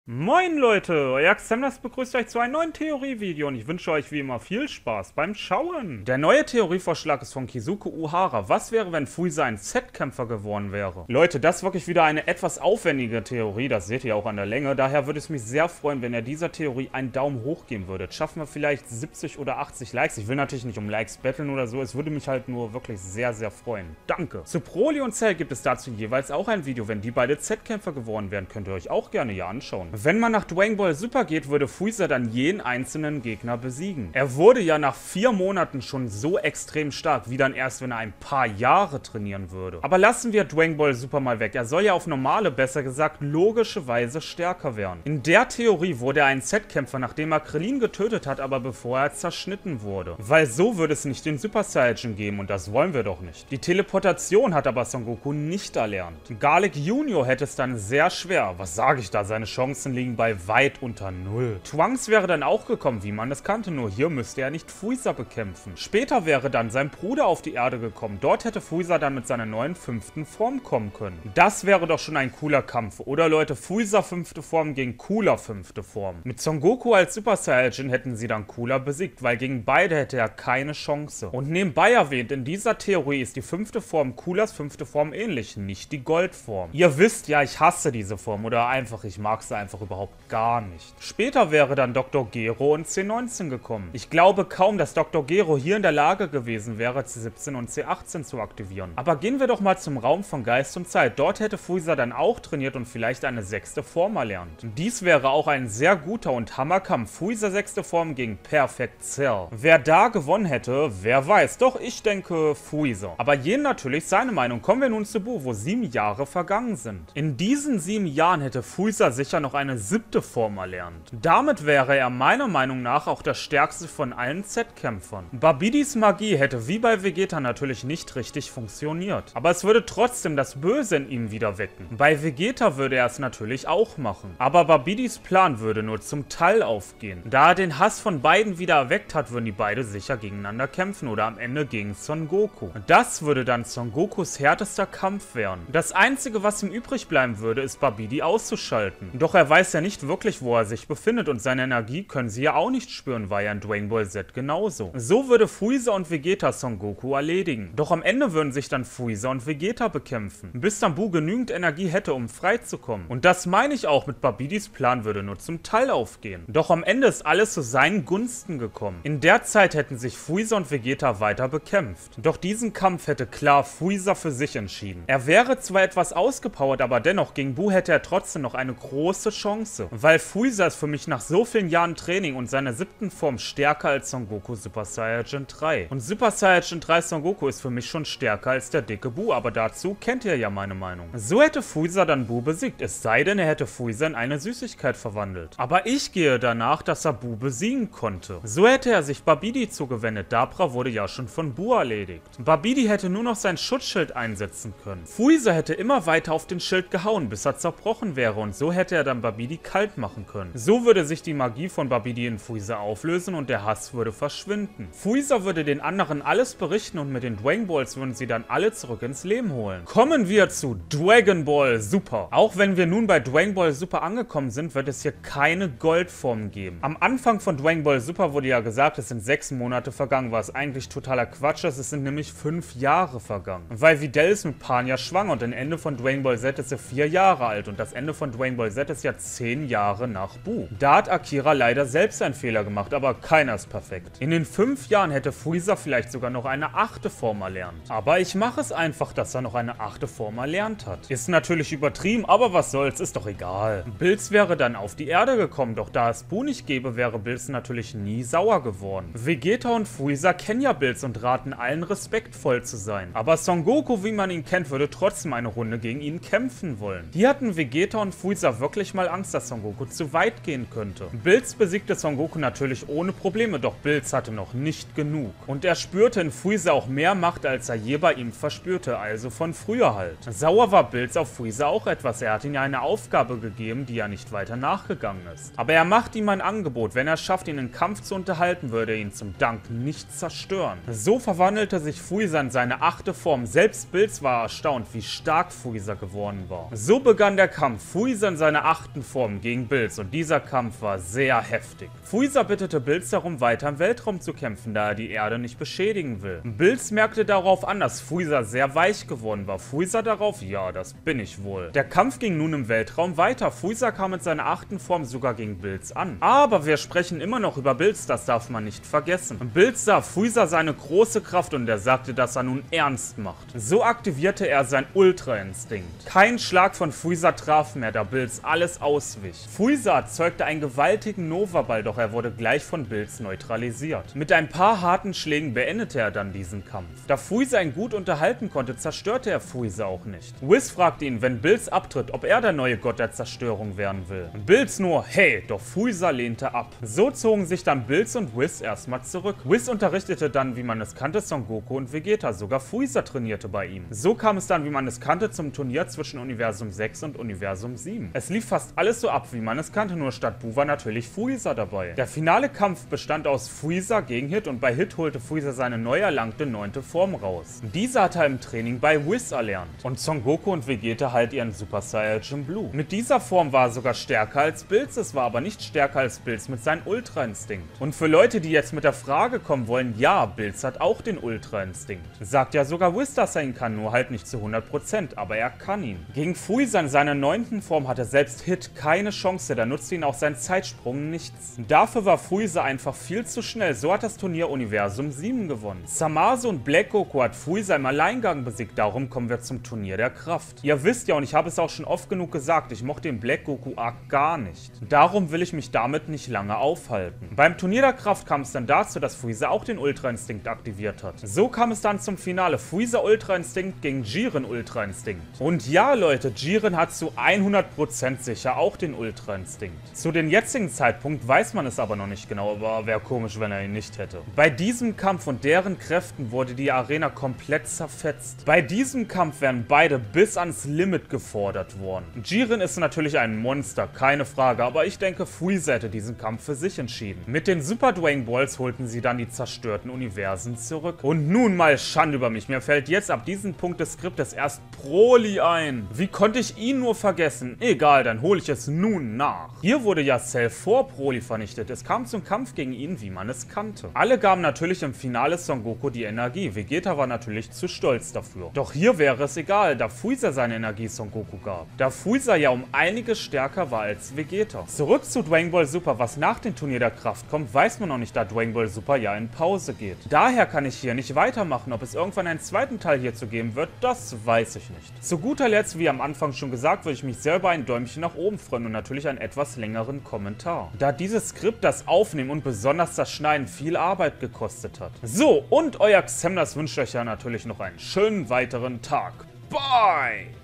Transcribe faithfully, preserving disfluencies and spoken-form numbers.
Moin Leute, euer Xemnas begrüßt euch zu einem neuen Theorievideo und ich wünsche euch wie immer viel Spaß beim Schauen. Der neue Theorievorschlag ist von Kizuke Uhara. Was wäre, wenn Fuiza ein Z-Kämpfer geworden wäre? Leute, das ist wirklich wieder eine etwas aufwendige Theorie, das seht ihr auch an der Länge. Daher würde es mich sehr freuen, wenn ihr dieser Theorie einen Daumen hoch geben würdet. Schaffen wir vielleicht siebzig oder achtzig Likes. Ich will natürlich nicht um Likes betteln oder so, es würde mich halt nur wirklich sehr, sehr freuen. Danke. Zu Broly und Cell gibt es dazu jeweils auch ein Video. Wenn die beide Z-Kämpfer geworden wären, könnt ihr euch auch gerne hier anschauen. Wenn man nach Dragon Ball Super geht, würde Fuiza dann jeden einzelnen Gegner besiegen. Er wurde ja nach vier Monaten schon so extrem stark, wie dann erst, wenn er ein paar Jahre trainieren würde. Aber lassen wir Dragon Ball Super mal weg. Er soll ja auf normale, besser gesagt logischerweise stärker werden. In der Theorie wurde er ein Z-Kämpfer, nachdem er Krillin getötet hat, aber bevor er zerschnitten wurde. Weil so würde es nicht den Super Saiyajin geben und das wollen wir doch nicht. Die Teleportation hat aber Son Goku nicht erlernt. Garlic Junior hätte es dann sehr schwer. Was sage ich da? Seine Chancen liegen bei weit unter null. Trunks wäre dann auch gekommen, wie man es kannte, nur hier müsste er nicht Freezer bekämpfen. Später wäre dann sein Bruder auf die Erde gekommen. Dort hätte Freezer dann mit seiner neuen fünften Form kommen können. Das wäre doch schon ein cooler Kampf. Oder Leute, Freezer fünfte Form gegen Cooler fünfte Form. Mit Son Goku als Super Saiyajin hätten sie dann Cooler besiegt, weil gegen beide hätte er keine Chance. Und nebenbei erwähnt, in dieser Theorie ist die fünfte Form Coolers fünfte Form ähnlich, nicht die Goldform. Ihr wisst ja, ich hasse diese Form oder einfach, ich mag sie einfach überhaupt gar nicht. Später wäre dann Doktor Gero und C neunzehn gekommen. Ich glaube kaum, dass Doktor Gero hier in der Lage gewesen wäre, C siebzehn und C achtzehn zu aktivieren. Aber gehen wir doch mal zum Raum von Geist und Zeit. Dort hätte Freezer dann auch trainiert und vielleicht eine sechste Form erlernt. Dies wäre auch ein sehr guter und Hammerkampf. Freezer sechste Form gegen Perfect Cell. Wer da gewonnen hätte, wer weiß. Doch ich denke Freezer. Aber jeden natürlich seine Meinung. Kommen wir nun zu Buu, wo sieben Jahre vergangen sind. In diesen sieben Jahren hätte Freezer sicher noch eine siebte Form erlernt. Damit wäre er meiner Meinung nach auch der stärkste von allen Z-Kämpfern. Babidis Magie hätte wie bei Vegeta natürlich nicht richtig funktioniert. Aber es würde trotzdem das Böse in ihm wieder wecken. Bei Vegeta würde er es natürlich auch machen. Aber Babidis Plan würde nur zum Teil aufgehen. Da er den Hass von beiden wieder erweckt hat, würden die beide sicher gegeneinander kämpfen oder am Ende gegen Son Goku. Das würde dann Son Gokus härtester Kampf werden. Das Einzige, was ihm übrig bleiben würde, ist Babidi auszuschalten. Doch er weiß ja nicht wirklich, wo er sich befindet und seine Energie können sie ja auch nicht spüren, war ja in Dragon Ball Z genauso. So würde Freezer und Vegeta Son Goku erledigen. Doch am Ende würden sich dann Freezer und Vegeta bekämpfen, bis dann Buu genügend Energie hätte, um freizukommen. Und das meine ich auch, mit Babidis Plan würde nur zum Teil aufgehen. Doch am Ende ist alles zu seinen Gunsten gekommen. In der Zeit hätten sich Freezer und Vegeta weiter bekämpft. Doch diesen Kampf hätte klar Freezer für sich entschieden. Er wäre zwar etwas ausgepowert, aber dennoch gegen Buu hätte er trotzdem noch eine große Chance. Weil Freezer ist für mich nach so vielen Jahren Training und seiner siebten Form stärker als Son Goku Super Saiyajin drei. Und Super Saiyajin drei Son Goku ist für mich schon stärker als der dicke Buu, aber dazu kennt ihr ja meine Meinung. So hätte Freezer dann Buu besiegt, es sei denn, er hätte Freezer in eine Süßigkeit verwandelt. Aber ich gehe danach, dass er Buu besiegen konnte. So hätte er sich Babidi zugewendet, Dabra wurde ja schon von Buu erledigt. Babidi hätte nur noch sein Schutzschild einsetzen können. Freezer hätte immer weiter auf den Schild gehauen, bis er zerbrochen wäre und so hätte er dann Babidi kalt machen können. So würde sich die Magie von Babidi in Freezer auflösen und der Hass würde verschwinden. Freezer würde den anderen alles berichten und mit den Dragon Balls würden sie dann alle zurück ins Leben holen. Kommen wir zu Dragon Ball Super. Auch wenn wir nun bei Dragon Ball Super angekommen sind, wird es hier keine Goldform geben. Am Anfang von Dragon Ball Super wurde ja gesagt, es sind sechs Monate vergangen, was eigentlich totaler Quatsch ist. Es sind nämlich fünf Jahre vergangen. Weil Videl ist mit Pan ja schwanger und das Ende von Dragon Ball Z ist ja vier Jahre alt und das Ende von Dragon Ball Z ist ja zehn Jahre nach Buu. Da hat Akira leider selbst einen Fehler gemacht, aber keiner ist perfekt. In den fünf Jahren hätte Freezer vielleicht sogar noch eine achte Form erlernt. Aber ich mache es einfach, dass er noch eine achte Form erlernt hat. Ist natürlich übertrieben, aber was soll's, ist doch egal. Bills wäre dann auf die Erde gekommen, doch da es Buu nicht gäbe, wäre Bills natürlich nie sauer geworden. Vegeta und Freezer kennen ja Bills und raten allen respektvoll zu sein. Aber Son Goku, wie man ihn kennt, würde trotzdem eine Runde gegen ihn kämpfen wollen. Hier hatten Vegeta und Freezer wirklich mal Angst, dass Son Goku zu weit gehen könnte. Bills besiegte Son Goku natürlich ohne Probleme, doch Bills hatte noch nicht genug. Und er spürte in Freezer auch mehr Macht, als er je bei ihm verspürte, also von früher halt. Sauer war Bills auf Freezer auch etwas, er hat ihm ja eine Aufgabe gegeben, die er nicht weiter nachgegangen ist. Aber er macht ihm ein Angebot, wenn er schafft, ihn in Kampf zu unterhalten, würde er ihn zum Dank nicht zerstören. So verwandelte sich Freezer in seine achte Form, selbst Bills war erstaunt, wie stark Freezer geworden war. So begann der Kampf, Freezer in seiner achten achten Form gegen Bills und dieser Kampf war sehr heftig. Freezer bittete Bills darum, weiter im Weltraum zu kämpfen, da er die Erde nicht beschädigen will. Bills merkte darauf an, dass Freezer sehr weich geworden war. Freezer darauf, ja, das bin ich wohl. Der Kampf ging nun im Weltraum weiter. Freezer kam mit seiner achten Form sogar gegen Bills an. Aber wir sprechen immer noch über Bills, das darf man nicht vergessen. Bills sah Freezer seine große Kraft und er sagte, dass er nun ernst macht. So aktivierte er sein Ultra-Instinkt. Kein Schlag von Freezer traf mehr, da Bills alles auswich. Freezer erzeugte einen gewaltigen Nova-Ball, doch er wurde gleich von Bills neutralisiert. Mit ein paar harten Schlägen beendete er dann diesen Kampf. Da Freezer ihn gut unterhalten konnte, zerstörte er Freezer auch nicht. Whis fragte ihn, wenn Bills abtritt, ob er der neue Gott der Zerstörung werden will. Bills nur, hey, doch Freezer lehnte ab. So zogen sich dann Bills und Whis erstmal zurück. Whis unterrichtete dann, wie man es kannte, Son Goku und Vegeta, sogar Freezer trainierte bei ihm. So kam es dann, wie man es kannte, zum Turnier zwischen Universum sechs und Universum sieben. Es lief fast alles so ab, wie man es kannte, nur statt Buu war natürlich Freezer dabei. Der finale Kampf bestand aus Freezer gegen Hit und bei Hit holte Freezer seine neu erlangte neunte Form raus. Diese hat er im Training bei Whis erlernt. Und Son Goku und Vegeta halt ihren Super Saiyajin Blue. Mit dieser Form war er sogar stärker als Bills, es war aber nicht stärker als Bills mit seinem Ultra-Instinkt. Und für Leute, die jetzt mit der Frage kommen wollen, ja, Bills hat auch den Ultra-Instinkt. Sagt ja sogar Whis, dass er ihn kann, nur halt nicht zu hundert Prozent, aber er kann ihn. Gegen Freezer in seiner neunten Form hatte selbst Hit keine Chance, da nutzte ihn auch sein Zeitsprung nichts. Dafür war Freezer einfach viel zu schnell, so hat das Turnier Universum sieben gewonnen. Zamasu und Black Goku hat Freezer im Alleingang besiegt, darum kommen wir zum Turnier der Kraft. Ihr wisst ja, und ich habe es auch schon oft genug gesagt, ich mochte den Black Goku Arc gar nicht. Darum will ich mich damit nicht lange aufhalten. Beim Turnier der Kraft kam es dann dazu, dass Freezer auch den Ultra-Instinkt aktiviert hat. So kam es dann zum Finale. Freezer Ultra-Instinkt gegen Jiren Ultra-Instinkt. Und ja, Leute, Jiren hat zu hundert Prozent sicher auch den Ultra-Instinkt. Zu dem jetzigen Zeitpunkt weiß man es aber noch nicht genau, aber wäre komisch, wenn er ihn nicht hätte. Bei diesem Kampf und deren Kräften wurde die Arena komplett zerfetzt. Bei diesem Kampf werden beide bis ans Limit gefordert worden. Jiren ist natürlich ein Monster, keine Frage, aber ich denke, Freezer hätte diesen Kampf für sich entschieden. Mit den Super Dragon Balls holten sie dann die zerstörten Universen zurück. Und nun mal Schande über mich, mir fällt jetzt ab diesem Punkt des Skriptes erst Broly ein. Wie konnte ich ihn nur vergessen? Egal, dann hole ich es nun nach. Hier wurde ja Cell vor Broly vernichtet. Es kam zum Kampf gegen ihn, wie man es kannte. Alle gaben natürlich im Finale Son Goku die Energie. Vegeta war natürlich zu stolz dafür. Doch hier wäre es egal, da Freezer seine Energie Son Goku gab. Da Freezer ja um einiges stärker war als Vegeta. Zurück zu Dragon Ball Super. Was nach dem Turnier der Kraft kommt, weiß man noch nicht, da Dragon Ball Super ja in Pause geht. Daher kann ich hier nicht weitermachen. Ob es irgendwann einen zweiten Teil hierzu geben wird, das weiß ich nicht. Zu guter Letzt, wie am Anfang schon gesagt, würde ich mich sehr über ein Däumchen nach oben freuen und natürlich einen etwas längeren Kommentar. Da dieses Skript, das Aufnehmen und besonders das Schneiden viel Arbeit gekostet hat. So, und euer Xemnas wünscht euch ja natürlich noch einen schönen weiteren Tag. Bye!